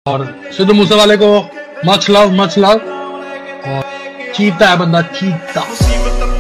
और सिद्धू मूसेवाले को much love. और चीता है बंदा, चीता।